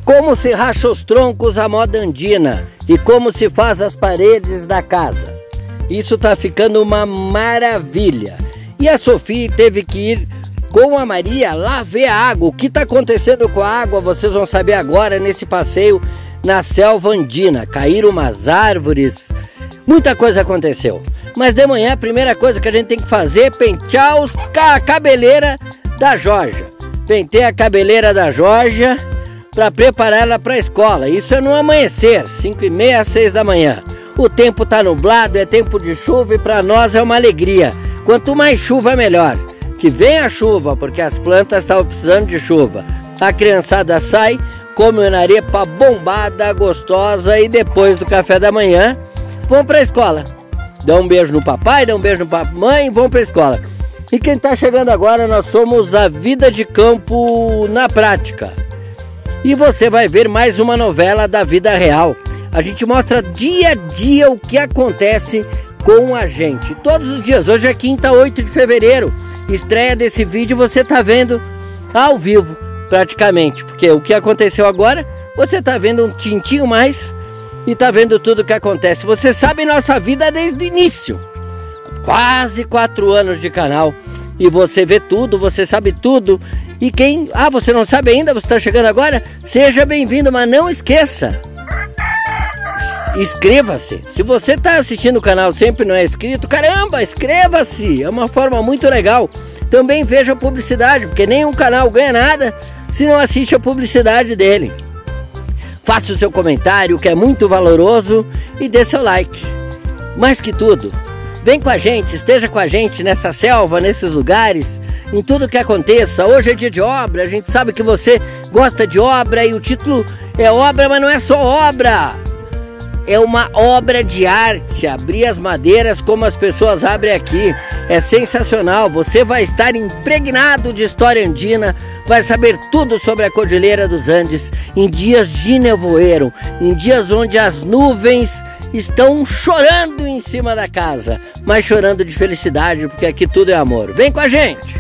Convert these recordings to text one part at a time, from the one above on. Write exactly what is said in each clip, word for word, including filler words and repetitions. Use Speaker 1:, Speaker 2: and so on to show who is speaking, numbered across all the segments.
Speaker 1: como se racha os troncos à moda andina e como se faz as paredes da casa. Isso tá ficando uma maravilha. E a Sofia teve que ir com a Maria lá ver a água. O que tá acontecendo com a água vocês vão saber agora nesse passeio na selva andina. Caíram umas árvores, muita coisa aconteceu. Mas de manhã a primeira coisa que a gente tem que fazer é pentear os, a cabeleira da Georgia. Pentei a cabeleira da Georgia para preparar ela para a escola. Isso é no amanhecer, cinco e meia às seis da manhã. O tempo tá nublado, é tempo de chuva e para nós é uma alegria. Quanto mais chuva melhor. Que venha a chuva, porque as plantas estavam precisando de chuva. A criançada sai, come uma arepa bombada, gostosa e depois do café da manhã vão para a escola. Dá um beijo no papai, dá um beijo no mamãe e vão para a escola. E quem está chegando agora, nós somos a Vida de Campo na Prática. E você vai ver mais uma novela da vida real. A gente mostra dia a dia o que acontece com a gente. Todos os dias. Hoje é quinta, oito de fevereiro. Estreia desse vídeo você está vendo ao vivo, praticamente. Porque o que aconteceu agora, você está vendo um tintinho mais e está vendo tudo o que acontece. Você sabe nossa vida desde o início. Quase quatro anos de canal. E você vê tudo, você sabe tudo. E quem... Ah, você não sabe ainda? Você está chegando agora? Seja bem-vindo, mas não esqueça. Inscreva-se. Se você está assistindo o canal sempre não é inscrito, caramba, inscreva-se. É uma forma muito legal. Também veja a publicidade, porque nenhum canal ganha nada se não assiste a publicidade dele. Faça o seu comentário, que é muito valoroso, e dê seu like. Mais que tudo, vem com a gente, esteja com a gente nessa selva, nesses lugares, em tudo que aconteça. Hoje é dia de obra, a gente sabe que você gosta de obra e o título é obra, mas não é só obra. É uma obra de arte, abrir as madeiras como as pessoas abrem aqui. É sensacional, você vai estar impregnado de história andina, vai saber tudo sobre a Cordilheira dos Andes, em dias de nevoeiro, em dias onde as nuvens estão chorando em cima da casa, mas chorando de felicidade, porque aqui tudo é amor. Vem com a gente!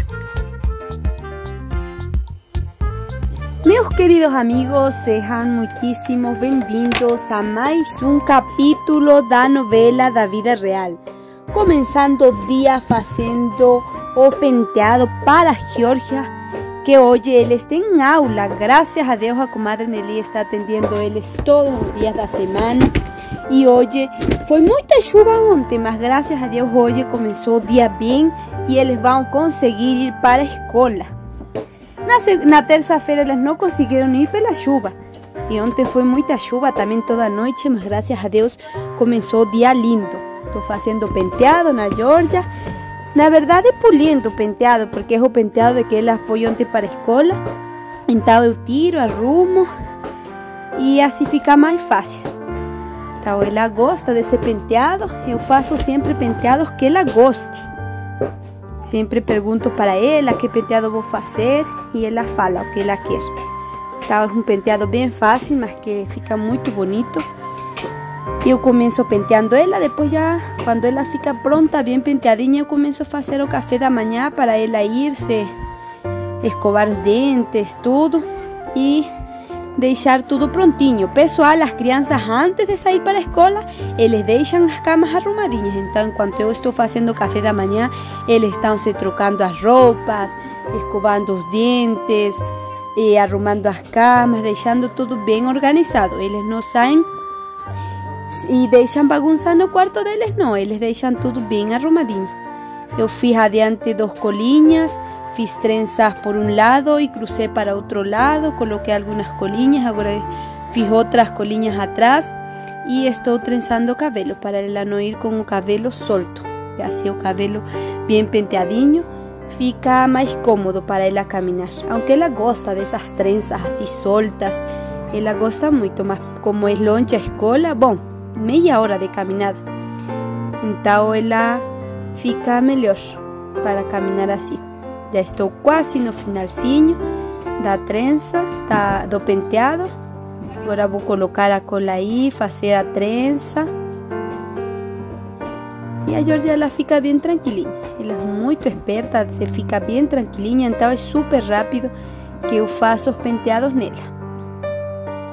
Speaker 2: Meus queridos amigos, sejam muitíssimo bem-vindos a mais um capítulo da novela da vida real. Começando o dia fazendo o penteado para a Georgia, que hoje eles têm aula. Graças a Deus a comadre Nelly está atendendo eles todos os dias da semana. E hoje foi muita chuva ontem, mas graças a Deus hoje começou o dia bem e eles vão conseguir ir para a escola. Na, na terça-feira eles não conseguiram ir pela chuva. E ontem foi muita chuva também toda a noite, mas graças a Deus começou o dia lindo. Estou fazendo penteado na Georgia. Na verdade, polindo o penteado, porque é o penteado de que ela foi ontem para a escola. Então eu tiro, arrumo e assim fica mais fácil. Então ela gosta desse penteado. Eu faço sempre penteados que ela goste. Sempre pergunto para ela que penteado vou fazer e ela fala o que ela quer. Então é um penteado bem fácil, mas que fica muito bonito. Eu começo penteando ela, depois já, quando ela fica pronta, bem penteadinha, eu começo a fazer o café da manhã para ela ir-se, escovar os dentes, tudo, e deixar tudo prontinho. Pessoal, as crianças antes de sair para a escola, eles deixam as camas arrumadinhas. Então, enquanto eu estou fazendo o café da manhã, eles estão se trocando as roupas, escovando os dentes, e arrumando as camas, deixando tudo bem organizado. Eles não saem e deixam bagunçar no quarto deles, não. Eles deixam tudo bem arrumadinho. Eu fiz adiante dos colinhas, fiz trenzas por um lado e cruzei para outro lado, coloquei algumas colinhas, agora fiz outras colinhas atrás e estou trenzando o cabelo para ela não ir com o cabelo solto. E assim o cabelo bem penteadinho fica mais cômodo para ela caminhar. Aunque ela gosta dessas trenzas assim soltas, ela gosta muito, mas como é longe a escola, bom, meia hora de caminhada, então ela fica melhor para caminhar assim. Já estou quase no finalzinho da trença, da, do penteado. Agora vou colocar a cola aí, fazer a trença. E a Georgia ela fica bem tranquilinha. Ela é muito esperta, se fica bem tranquilinha, então é super rápido que eu faço os penteados nela.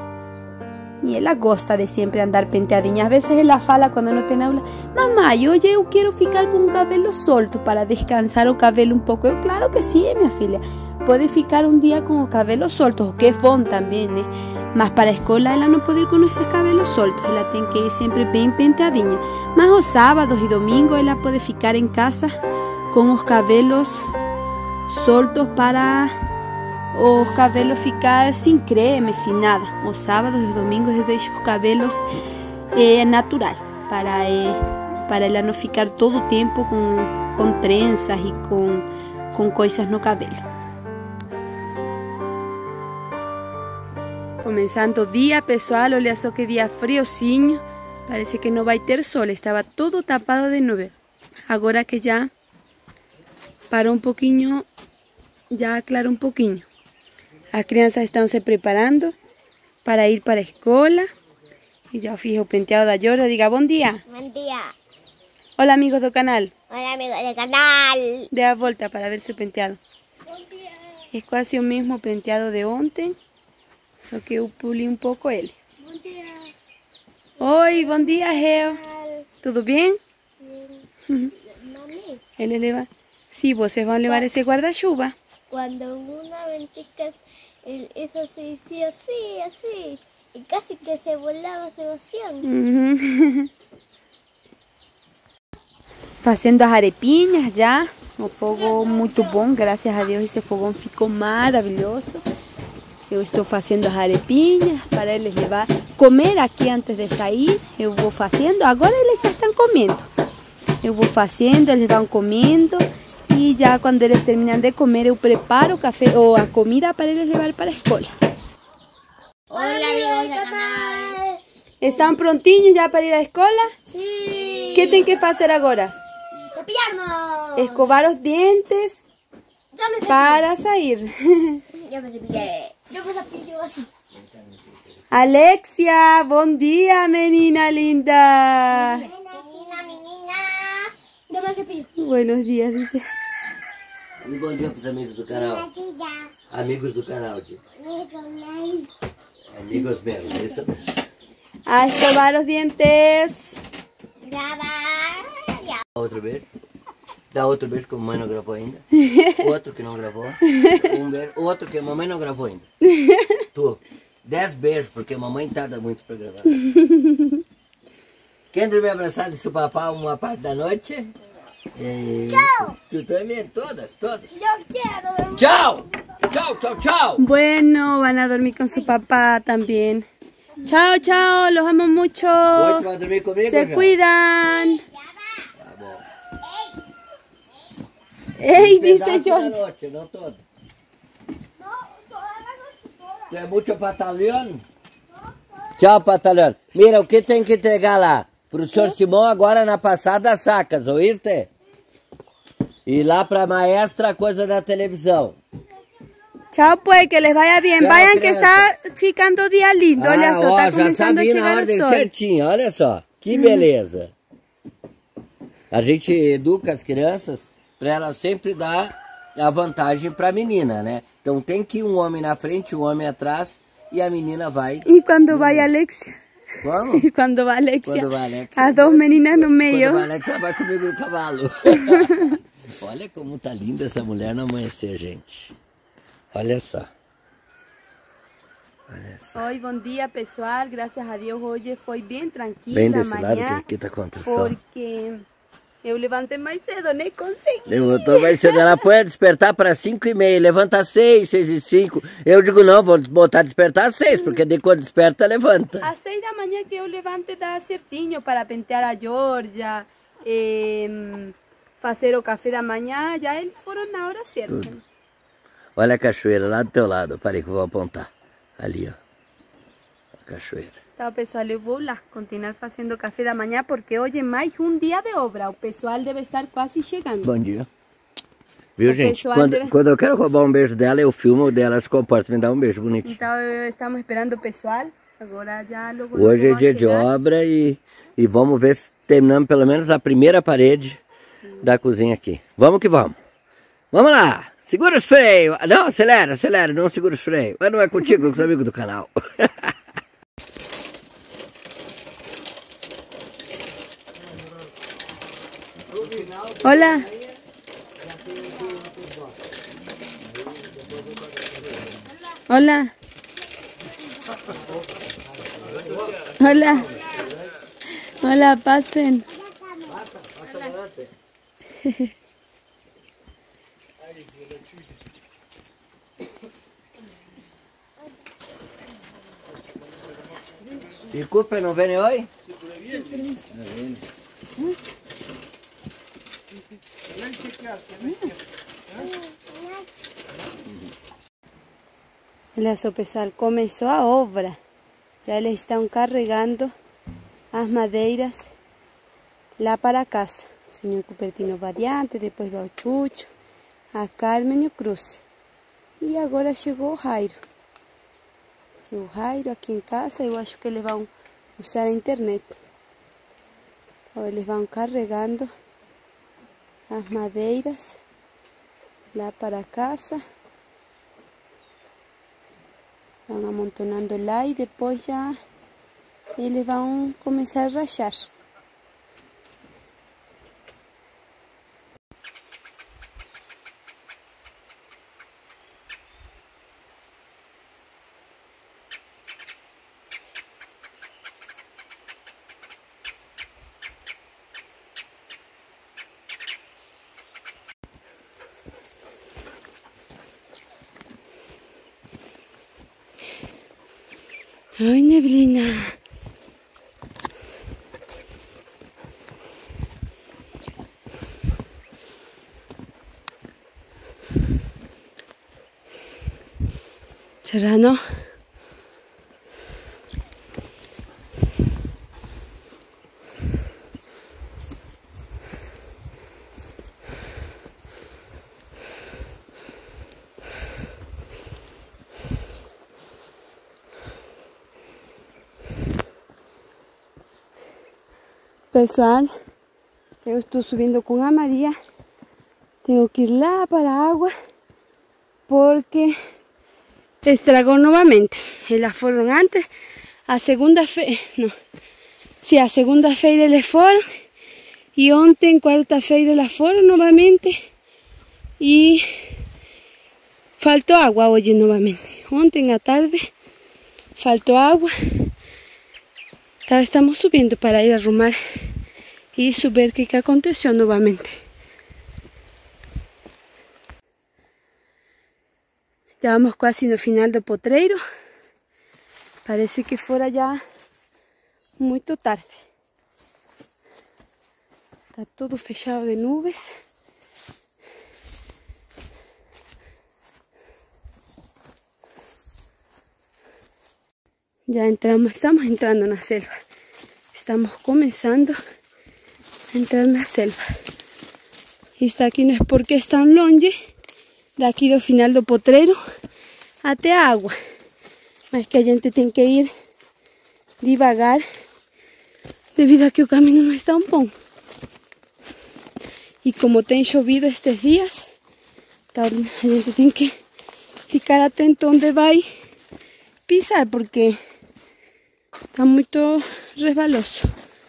Speaker 2: e ela gosta de sempre andar penteadinha. Às vezes ela fala quando não tem aula: mamãe, hoje eu quero ficar com o cabelo solto para descansar o cabelo um pouco. Eu, claro que sim, minha filha. Pode ficar um dia com o cabelo solto, o que é bom também, né? Mas para a escola ela não pode ir com esses cabelos soltos. Ela tem que ir sempre bem penteadinha. Mas os sábados e domingos ela pode ficar em casa com os cabelos soltos para os cabelos ficar sem creme, sem nada. Os sábados e domingos eu deixo os cabelos eh, natural, para, eh, para ela não ficar todo o tempo com, com tranças e com, com coisas no cabelo. Começando o dia, pessoal, olha só que dia friozinho. Parece que não vai ter sol, estava todo tapado de nuvem. Agora que já parou um pouquinho, já aclarou um pouquinho. As crianças estão se preparando para ir para a escola. E já fiz o penteado da Jorda. Diga bom dia.
Speaker 3: Bom dia.
Speaker 2: Olá, amigos do canal.
Speaker 3: Olá, amigos do canal.
Speaker 2: Dê a volta para ver seu penteado.
Speaker 3: Bom dia.
Speaker 2: É quase o mesmo penteado de ontem, só que eu puli um pouco ele.
Speaker 3: Bom dia.
Speaker 2: Oi, bom dia, Reo. Tudo bem?
Speaker 3: Sim. Mami,
Speaker 2: Ele leva... Sim, vocês vão levar esse guarda-chuva.
Speaker 3: cuando una ventica, el- eso se hacía así, así, y casi que se volaba Sebastián.
Speaker 2: Uhum. Fazendo as arepinhas já. O fogo muito bom, graças a Deus esse fogão ficou maravilhoso. Eu estou fazendo as arepinhas para eles levar, comer aqui antes de sair. Eu vou fazendo, agora eles já estão comendo. Eu vou fazendo, eles vão comendo. E já quando eles terminam de comer, eu preparo o café ou a comida para eles levar para a escola.
Speaker 3: Hola, amigos del canal.
Speaker 2: Estão prontinhos já para ir à escola?
Speaker 3: Sí.
Speaker 2: O que tem que fazer agora?
Speaker 3: Cepillarnos.
Speaker 2: Escovar os dentes
Speaker 3: Ya me cepillé.
Speaker 2: para sair.
Speaker 3: Ya me cepillé. Yo me cepillo así.
Speaker 2: Alexia, bom dia, menina linda.
Speaker 3: Menina, menina. Ya me cepillo.
Speaker 2: Buenos dias, dice.
Speaker 1: E bom dia para os amigos do canal. Amigos do canal, Di. Amigos meus, é isso mesmo.
Speaker 2: A escovar os dientes.
Speaker 3: Ya va. Ya.
Speaker 1: Outro beijo. Dá outro beijo que a mamãe não gravou ainda. Outro que não gravou. Um beijo. Outro que a mamãe não gravou ainda. Tu. Dez beijos, porque a mamãe tarda muito para gravar. Quem dormiu abraçado de seu papá uma parte da noite? E...
Speaker 3: Tchau.
Speaker 1: Tu também, todas, todas.
Speaker 3: Yo quiero.
Speaker 1: Tchau! Tchau, tchau, tchau!
Speaker 2: Bueno, van a dormir con su papá también. Chao, chao, los amo mucho.
Speaker 1: Hoje tu vai dormir comigo,
Speaker 2: Se
Speaker 1: já?
Speaker 2: cuidan.
Speaker 1: Tá bom.
Speaker 2: Ey,
Speaker 1: Um
Speaker 2: dice
Speaker 1: pedaço da
Speaker 2: George.
Speaker 1: noite, não toda. Tu é muito batalhão? Tchau, batalhão. Mira, o que tem que entregar lá? Pro senhor Simão agora na passada sacas, oíste? E lá pra maestra a coisa da televisão.
Speaker 2: Chao pues, que les vaya bien.
Speaker 1: Chao,
Speaker 2: Vayan que
Speaker 1: crianças.
Speaker 2: está ficando día lindo. Olha
Speaker 1: Ah,
Speaker 2: só,
Speaker 1: ó,
Speaker 2: tá
Speaker 1: já
Speaker 2: começando a
Speaker 1: sabia na
Speaker 2: chegar o
Speaker 1: ordem
Speaker 2: sol.
Speaker 1: certinho, olha só. Que beleza. A gente educa as crianças para elas sempre dar a vantagem para a menina, né? Então tem que ir um homem na frente, um homem atrás e a menina vai.
Speaker 2: E quando vai Alexia?
Speaker 1: Como?
Speaker 2: E quando vai Alexia?
Speaker 1: Quando vai Alexia,
Speaker 2: As duas meninas no meio.
Speaker 1: Quando vai Alexia, vai comigo no cavalo. Olha como tá linda essa mulher no amanhecer, gente. Olha só. Olha só.
Speaker 2: Oi, bom dia pessoal. Graças a Deus hoje foi bem tranquila
Speaker 1: Bem desse
Speaker 2: amanhã.
Speaker 1: lado que, que tá contra o sol.
Speaker 2: Porque eu levantei mais cedo, nem consegui.
Speaker 1: Levantou mais cedo, ela põe despertar para cinco e meia, levanta às seis, seis e cinco. Eu digo não, vou botar despertar às seis, porque de quando desperta, levanta.
Speaker 2: Às seis da manhã que eu levante dá certinho para pentear a Georgia, eh, fazer o café da manhã, já eles foram na hora certa.
Speaker 1: Tudo. Olha a cachoeira lá do teu lado, parei que eu vou apontar. Ali, ó. A cachoeira.
Speaker 2: Então, pessoal, eu vou lá continuar fazendo café da manhã, porque hoje é mais um dia de obra. O pessoal deve estar quase chegando.
Speaker 1: Bom dia. Viu,
Speaker 2: O
Speaker 1: gente?
Speaker 2: pessoal
Speaker 1: Quando,
Speaker 2: deve-
Speaker 1: quando eu quero roubar um beijo dela, eu filmo dela, se comporta, me dá um beijo bonitinho.
Speaker 2: Então, eu- estamos esperando o pessoal. Agora já logo
Speaker 1: Hoje é
Speaker 2: logo
Speaker 1: dia
Speaker 2: vão
Speaker 1: de
Speaker 2: chegar.
Speaker 1: obra e, e vamos ver se terminamos pelo menos a primeira parede da cozinha aqui. Vamos que vamos. Vamos lá. Segura os freios. Não, acelera, acelera, não segura os freios. Mas não é contigo, é com os amigos do canal.
Speaker 2: Hola. Hola. Hola. Hola, pasen.
Speaker 1: Disculpe, ¿nos viene hoy?
Speaker 2: El asopesal comenzó a obra. Ya le están carregando las madeiras lá para casa. O señor Cupertino va adiante, depois va o Chucho, a Carmen e o Cruz. E agora chegou o Jairo. Chegou o Jairo aqui em casa, eu acho que eles vão usar a internet. Então eles vão carregando as madeiras lá para casa. Vão amontonando lá e depois já eles vão começar a rachar. Ai, neblina. ¿Será no? Pessoal, eu estou subindo com a Maria. Tengo que ir lá para a água porque estragou novamente. Elas foram antes, a segunda-feira, não, sim, a segunda-feira eles foram e ontem, quarta-feira, elas foram novamente e faltou água hoje novamente. Ontem à tarde faltou água. Estamos subindo para ir a arrumar e ver o que, que aconteceu novamente. Já vamos quase no final do potreiro. Parece que fora já muito tarde. Está tudo fechado de nuvens. Ya entramos, estamos entrando na selva. Estamos começando a entrar na selva. Isso aqui não é porque é tão longe daqui do final do potreiro até a água. Mas que a gente tem que ir devagar devido a que o caminho não é tão bom. E como tem chovido estes dias, então a gente tem que ficar atento onde vai pisar porque está muito resbaloso.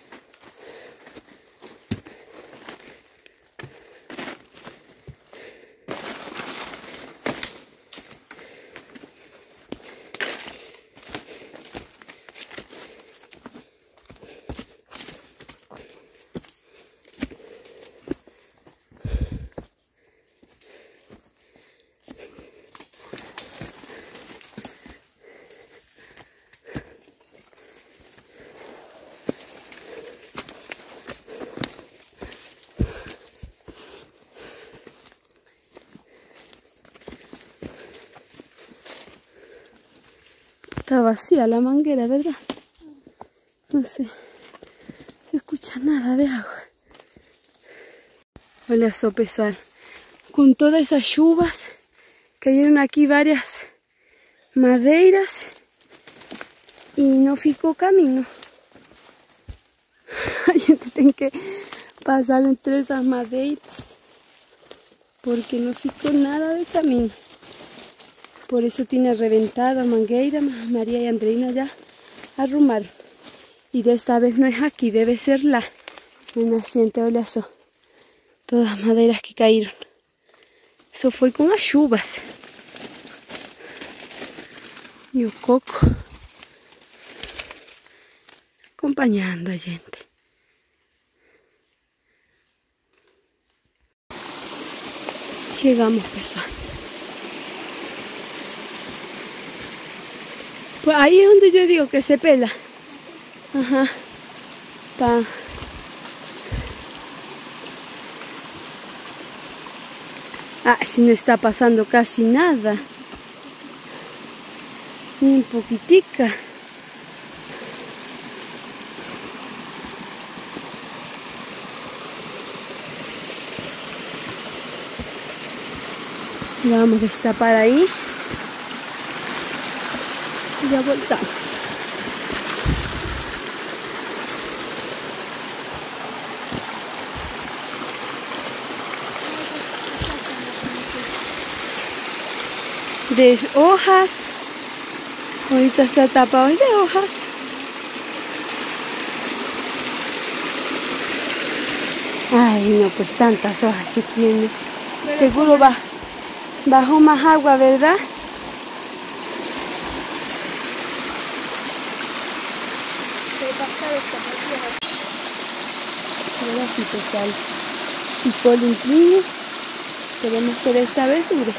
Speaker 2: Está vacía la manguera, ¿verdad? No sé, se escucha nada de agua. Olha só, pessoal, com todas essas chuvas, cayeron aquí varias madeiras y no ficou caminho. A gente tem que passar entre essas madeiras porque não ficou nada de caminho. Por eso tiene reventada a mangueira, María y Andreina ya arrumaron. Y de esta vez no es aquí, debe ser lá, na nascente, olha só. Todas maderas que cayeron. Eso fue con las lluvias. Y el coco acompañando a gente. Llegamos, pessoal. Pues ahí es donde yo digo que se pela. Ajá. Está. Ah, si no está pasando casi nada. Ni un poquitica. Ya vamos a destapar ahí. Y ya voltamos. De hojas. Ahorita está tapado de hojas. Ay, no, pues tantas hojas que tiene. Seguro va, bajó más agua, ¿verdad? Ahora sí te sale. Picó limpio. Esperemos que esta vez dure.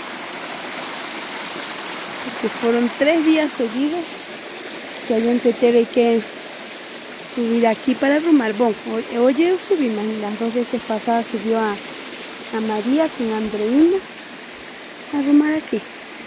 Speaker 2: Porque fueron tres días seguidos que alguien te tiene que subir aquí para arrumar. Bueno, hoy, hoy yo subí, man, las dos veces pasadas subió a, a María con Andreina a arrumar aquí.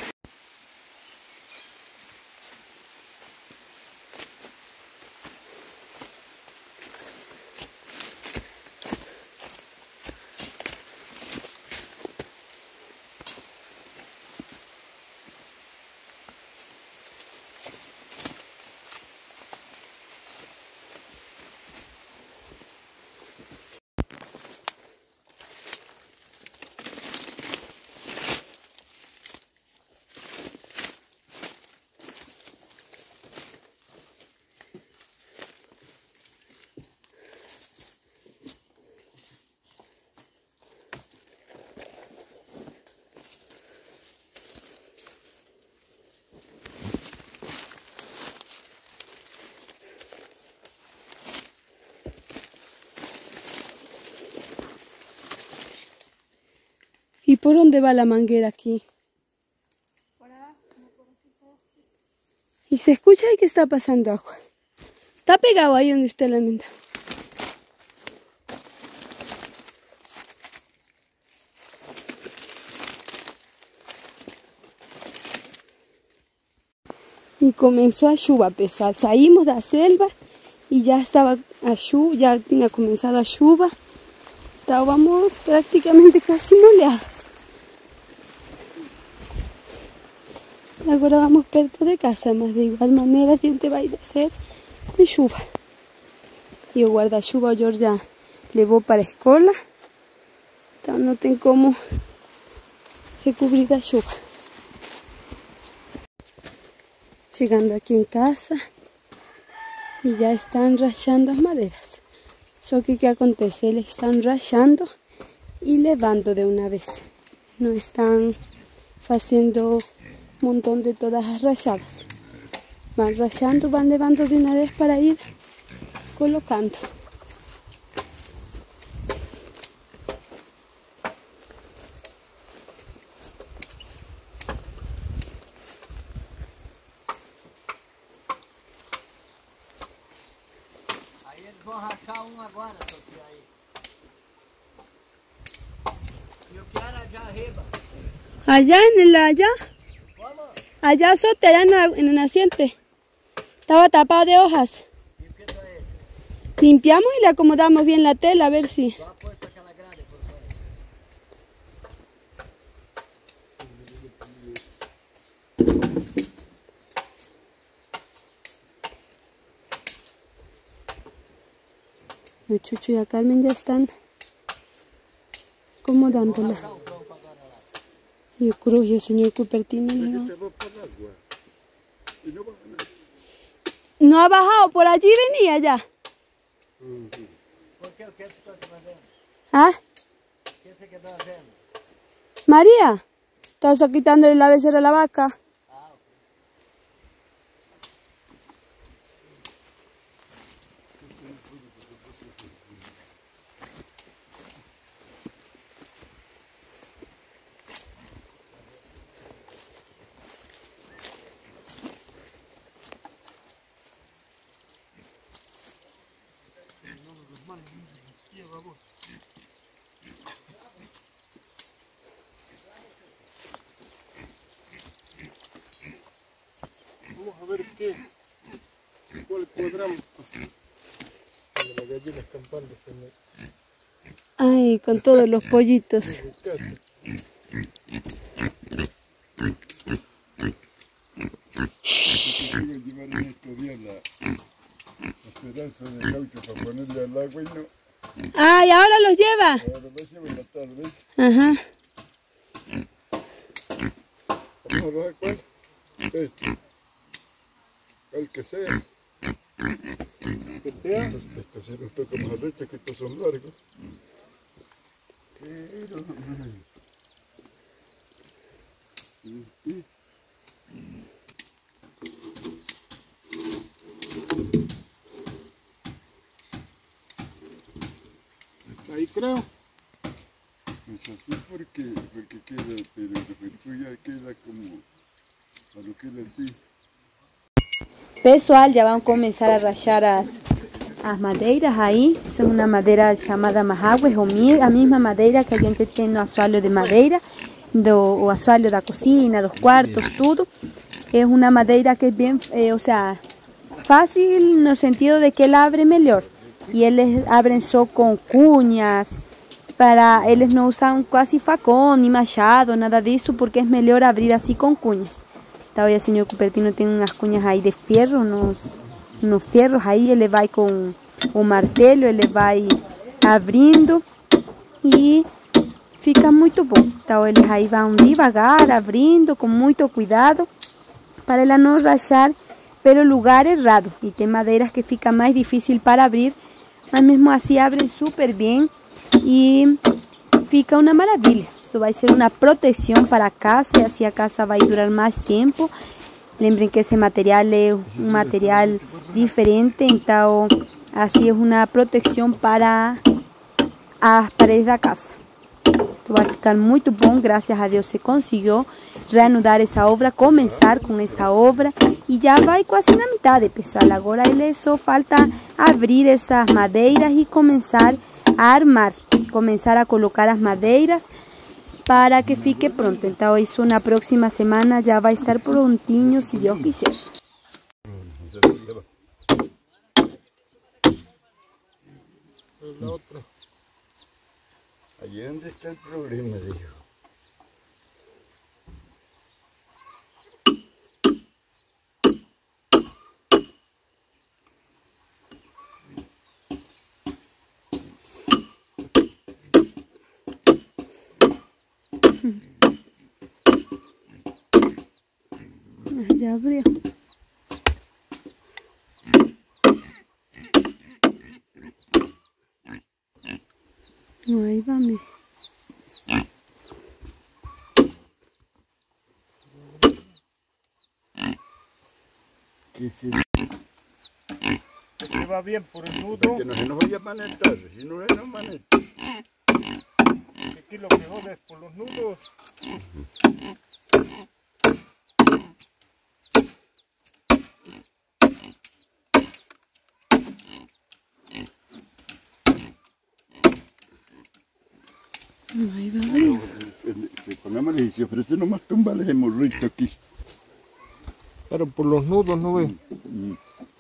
Speaker 2: ¿Y por dónde va la manguera aquí? Por abajo, no por aquí. Y se escucha ahí que está pasando agua. Está pegado ahí donde usted la menta. Y comenzó a lluvia pesar. Saímos de la selva y ya estaba a lluvia, ya tenía comenzado a lluvia. Estábamos prácticamente casi molhadas. Agora vamos perto de casa, mas de igual maneira a gente vai descer com chuva. E o guarda-chuva o Jorge já levou para a escola, então não tem como se cobrir da chuva. Chegando aqui em casa e já estão rachando as madeiras. Só que o que acontece? Eles estão rachando e levando de uma vez. Não estão fazendo un montón de todas las rayadas. Van rayando, van levando de una vez para ir colocando.
Speaker 1: Aí eles vão rachar um agora, Sofia, aí. E o que era allá arriba?
Speaker 2: Allá en el allá. Allá soltera en, en el naciente. Estaba tapado de hojas.
Speaker 1: ¿Y qué está hecho?
Speaker 2: Limpiamos y le acomodamos bien la tela a ver si.
Speaker 1: ¿Tú has puesto aquella grade por fuera?
Speaker 2: El Chucho y a Carmen ya están acomodándola. Y el Cruz y el señor Cupertino le va. No ha bajado, por allí venía ya.
Speaker 1: ¿Por qué? ¿Qué estás haciendo?
Speaker 2: ¿Ah?
Speaker 1: ¿qué estás haciendo?
Speaker 2: María, estás quitándole la becerra a la vaca.
Speaker 4: Vamos a ver qué, cuál cuadramos. La gallina escampándose en el...
Speaker 2: Ay, con todos los pollitos.
Speaker 5: Quiero llevar en estos días la, la pedazo de caucho para ponerle al agua y no.
Speaker 2: Ay, ahora los lleva.
Speaker 5: Ahora lo llevo en la tarde.
Speaker 2: Ajá.
Speaker 5: Vamos a ver cuál. Este. El que sea.
Speaker 4: Que sea.
Speaker 5: Estos, estos sí los toca más arrecha, que estos son largos. Pero... Y...
Speaker 4: Ahí creo.
Speaker 5: Pues así porque, porque queda, pero la pintura queda como a lo que era así.
Speaker 2: Pessoal, ya van a comenzar a rayar as, as madeiras aí. Essa é uma madeira chamada marrágua, é a mesma madeira que a gente tem no assoalho de madeira, do o assoalho da cozinha, dos quartos, tudo. É uma madeira que é bem, é, ou seja, fácil no sentido de que ela abre melhor. E eles abrem só com cunhas, para eles não usam quase facão, nem machado, nada disso, porque é melhor abrir assim com cunhas. Então, o senhor Cupertino tem umas cunhas aí de ferro, nos, nos ferros aí, ele vai com o martelo, ele vai abrindo e fica muito bom. Então, eles aí vão devagar, abrindo, com muito cuidado, para ela não rachar pelo lugar errado. E tem madeiras que fica mais difícil para abrir, mas mesmo assim abrem super bem e fica uma maravilha. Isso vai ser uma proteção para a casa e assim a casa vai durar mais tempo. Lembrem que esse material é um material diferente, então assim é uma proteção para as paredes da casa. Então vai ficar muito bom, graças a Deus se conseguiu reanudar essa obra, começar com essa obra e já vai quase na metade, pessoal. Agora ele só falta abrir essas madeiras e começar a armar, começar a colocar as madeiras para que fique pronto. Então isso na próxima semana já vai estar prontinho, se Deus quiser.
Speaker 4: La otra.
Speaker 5: Allí donde está el problema, dijo.
Speaker 2: Ya abrió. No, ahí va, mire.
Speaker 5: Que se...
Speaker 4: Que va bien por el nudo.
Speaker 5: Que no se nos vaya a manetar, si no se nos maneta.
Speaker 4: Que aquí lo que jode es por los nudos.
Speaker 2: No, ahí va a abrir.
Speaker 5: Con la se ofrece nomás tumbarle el morrito aquí.
Speaker 4: Pero por los nudos, ¿no ve?
Speaker 5: Mm.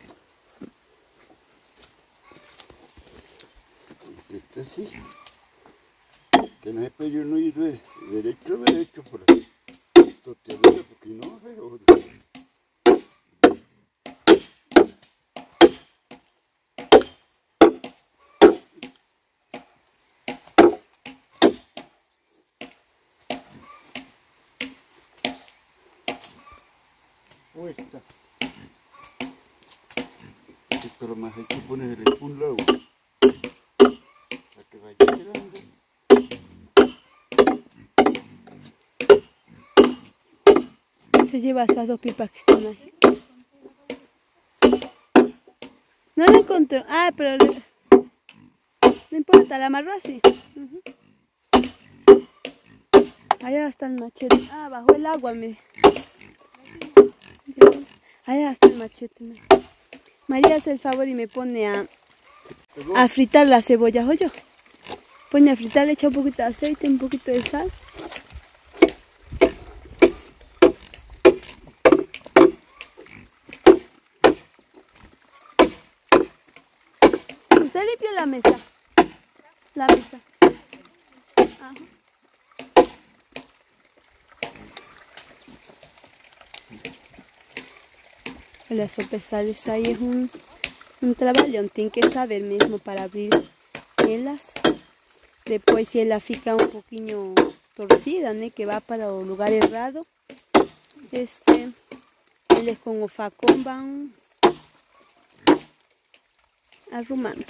Speaker 5: Este sí. Que no es pello no ir de derecho a derecho por aquí. Toteadura porque no veo.
Speaker 4: Esta.
Speaker 5: Esto lo más hay que ponerle un lado para que vaya quedando.
Speaker 2: Se lleva esas dos pipas que están ahí. No la encontró. Ah, pero le... no importa, la amarró así. Uh-huh. Allá está el machete. Ah, bajo el agua, me. Allá está el machete. Me. María hace el favor y me pone a, a fritar las cebollas, oye. Pone a fritar, le echa un poquito de aceite, un poquito de sal. Usted limpió la mesa. La mesa. Ajá. Las sopesales ahí es un, un trabajón, tiene que saber mismo para abrir ellas. Después si la fica un poquito torcida, ¿no? Que va para el lugar errado, este, ellos con el facón van arrumando.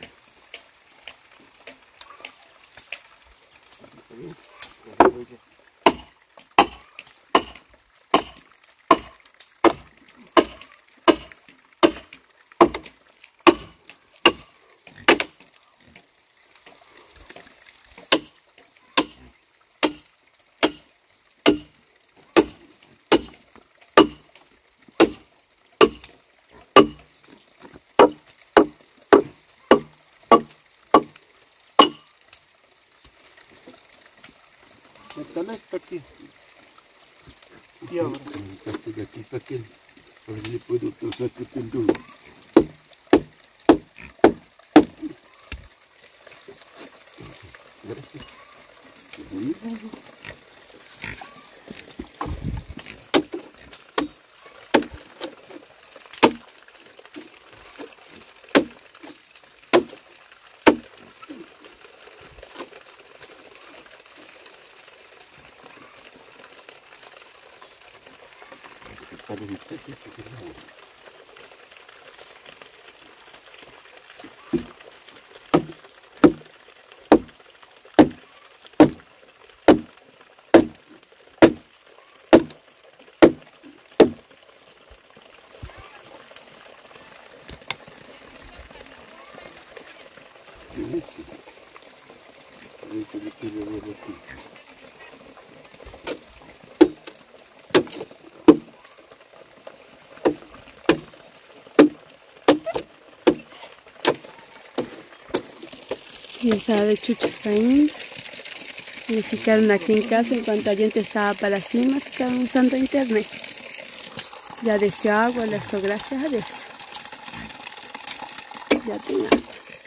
Speaker 4: Métala esta aquí. Y ahora.
Speaker 5: De aquí para que ahora le puedo tosar que tengo. Para evitar que se quede. Ese, ese le quiero ver aquí.
Speaker 2: Y esa de chuchos ahí. Y ficaron aquí en casa en cuanto la gente estaba para cima, ficaron usando internet. Ya deseó agua, le hizo gracias a Dios. Ya tiene agua.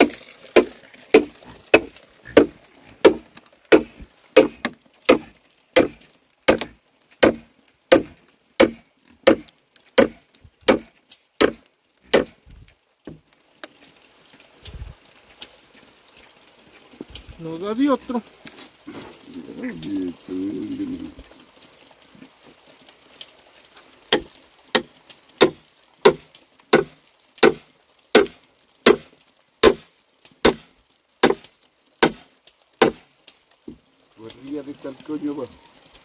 Speaker 4: No da de otro.
Speaker 5: Guardia de tal coño va.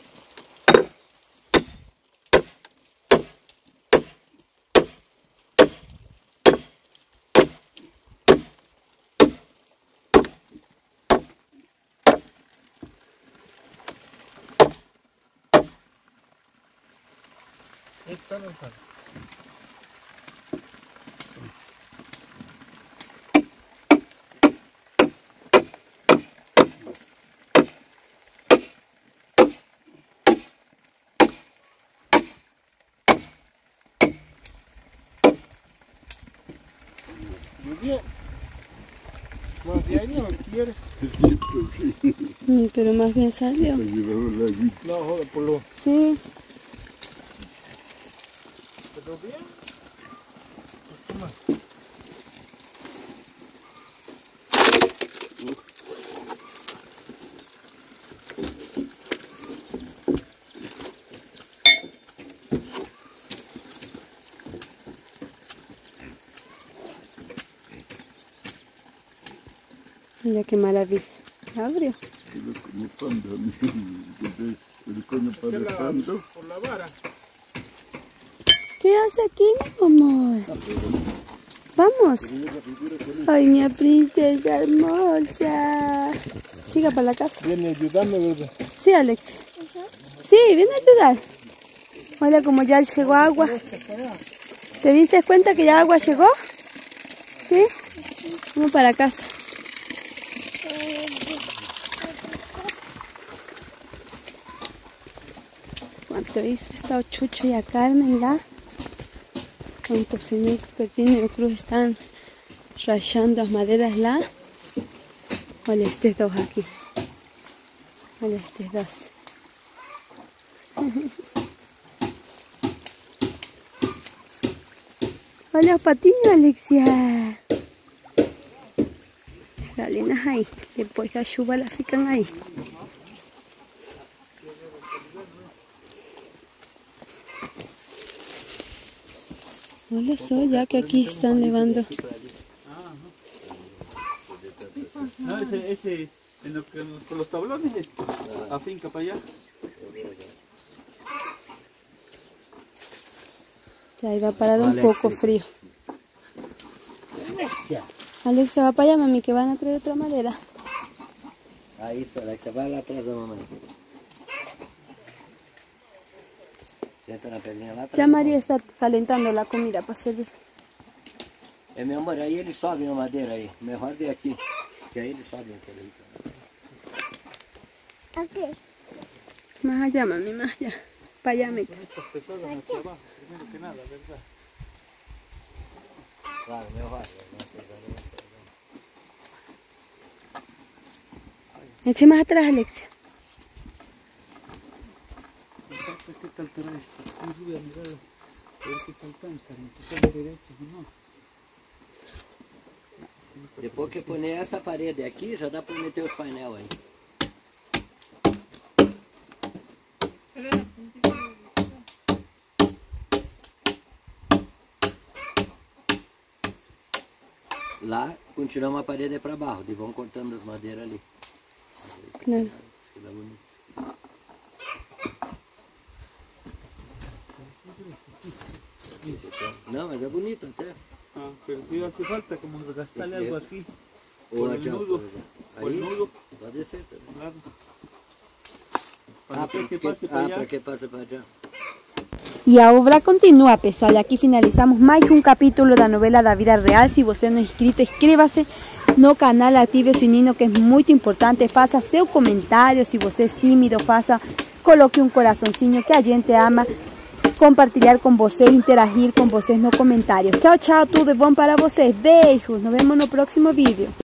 Speaker 4: Esta no sale. Muy bien. Más de ahí no quiere.
Speaker 2: Mm, pero más bien salió.
Speaker 4: No, joder, por lo.
Speaker 2: Sí.
Speaker 4: ¿Pero bien? Toma.
Speaker 2: Mira qué maravilla. Abrió.
Speaker 5: Como panda, el coño para el pando.
Speaker 4: Por la vara.
Speaker 2: ¿Qué hace aquí, mi amor? Vamos. Ay, mi princesa hermosa. Siga para la casa.
Speaker 4: Viene a ayudarme, ¿verdad?
Speaker 2: Sí, Alex. Sí, viene a ayudar. Hola, como ya llegó agua. ¿Te diste cuenta que ya agua llegó? ¿Sí? Vamos para casa. ¿Cuánto hizo esta Chucho y a Carmen, la? ¿Cuánto señor Cupertino y Cruz están rayando las maderas, la? Hola, estos dos aquí. Hola, estos dos. Hola, patiño, Alexia. Las galinas ahí. Después la chuva la fican ahí. Hola, soy ya que aquí están levando.
Speaker 6: No, ese, ese, en lo que, con los tablones, a finca para allá.
Speaker 2: Ya iba a parar un
Speaker 1: Alexia.
Speaker 2: poco frío.
Speaker 1: Alexia.
Speaker 2: Alexia, va para allá, mami, que van a traer otra madera.
Speaker 1: Ahí, isso, Alexia, vai lá atrás da mamãe. Senta na pedrinha lá atrás.
Speaker 2: Ya María está calentando la comida para servir.
Speaker 1: É, meu amor, aí eles sobem a madeira aí. Melhor de aqui, que aí eles sobem aquele aí.
Speaker 3: Ok.
Speaker 2: Más allá, mami, más allá. Para allá, meta.
Speaker 6: Estas pesadas hacia abajo, primero que nada, ¿verdad?
Speaker 1: Claro, melhor.
Speaker 2: Eche más atrás, Alexia.
Speaker 6: ¿Qué tal estará esto? No sube a mirar, a ver qué tal tan, Carmen, si está derecho o no.
Speaker 1: Depois que põe essa parede aqui, já dá para meter os painel aí. Lá, continuamos a parede para baixo, e vão cortando as madeiras ali.
Speaker 2: Claro.
Speaker 1: Isso aqui dá bonito. Não, mas é bonito até.
Speaker 6: Ah, pero si hace falta como gastarle algo aquí.
Speaker 1: Ou
Speaker 6: Por el
Speaker 1: aqui, ó,
Speaker 6: nudo.
Speaker 1: por exemplo.
Speaker 6: Por el
Speaker 1: Aí,
Speaker 6: nudo.
Speaker 1: pode ser também.
Speaker 6: Claro.
Speaker 1: Ah,
Speaker 6: Para que
Speaker 1: porque,
Speaker 6: pase para
Speaker 1: ah,
Speaker 6: allá.
Speaker 1: para que pase para allá.
Speaker 2: E a obra continua, pessoal. E aqui finalizamos mais um capítulo da novela da vida real. Se você não é inscrito, inscreva-se no canal, ative o sininho, que é muito importante. Faça seu comentário. Se você é tímido, faça, coloque um coraçãozinho, que a gente ama compartilhar com vocês, interagir com vocês nos comentários. Tchau, tchau, tudo bom para vocês. Beijos, nos vemos no próximo vídeo.